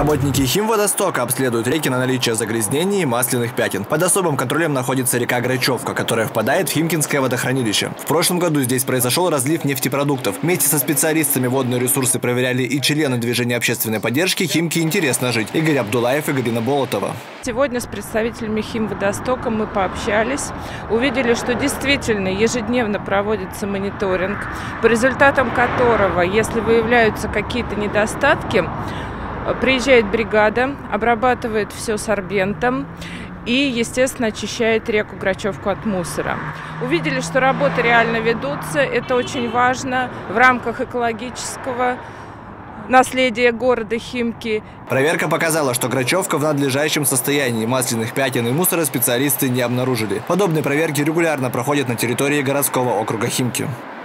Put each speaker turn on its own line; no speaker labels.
Работники Химводостока обследуют реки на наличие загрязнений и масляных пятен. Под особым контролем находится река Грачевка, которая впадает в Химкинское водохранилище. В прошлом году здесь произошел разлив нефтепродуктов. Вместе со специалистами водные ресурсы проверяли и члены движения общественной поддержки «Химки интересно жить» Игорь Абдулаев и Галина Болотова.
Сегодня с представителями Химводостока мы пообщались, увидели, что действительно ежедневно проводится мониторинг, по результатам которого, если выявляются какие-то недостатки, приезжает бригада, обрабатывает все сорбентом и, естественно, очищает реку Грачевку от мусора. Увидели, что работы реально ведутся, это очень важно в рамках экологического наследия города Химки.
Проверка показала, что Грачевка в надлежащем состоянии. Масляных пятен и мусора специалисты не обнаружили. Подобные проверки регулярно проходят на территории городского округа Химки.